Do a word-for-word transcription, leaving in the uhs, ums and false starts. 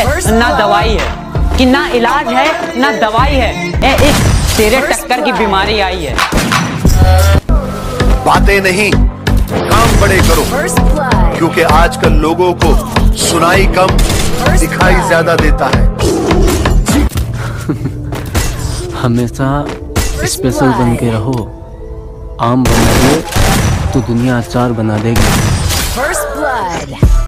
है ना दवाई है, कि ना इलाज है ना दवाई है, ए, इस तेरे टक्कर की बीमारी आई है। बातें नहीं काम बड़े करो, क्योंकि आजकल लोगों को सुनाई कम दिखाई ज्यादा देता है। हमेशा स्पेशल बन के रहो, आम बना दे तो दुनिया अचार बना देगी।